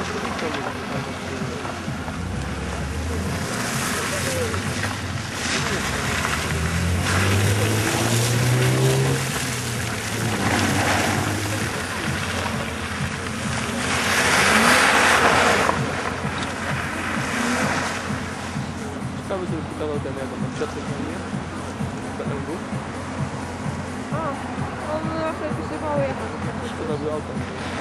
Cały sobie pytał ten, jak on przedtem na mnie. BMW. A, on zawsze pisywał jechać. Szkoda by auta.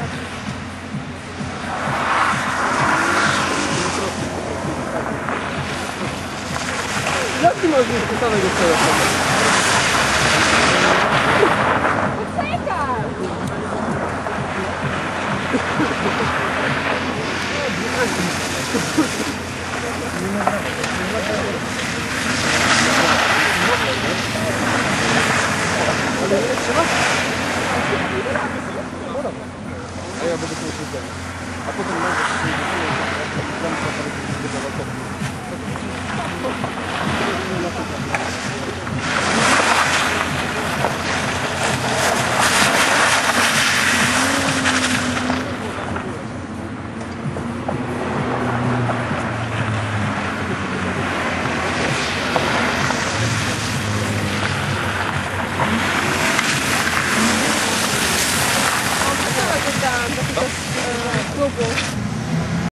Jak ty masz wypisanego telefonu? Ale nie trzeba? A ja będę sobie przyjdę. A potem będę się Do klubu.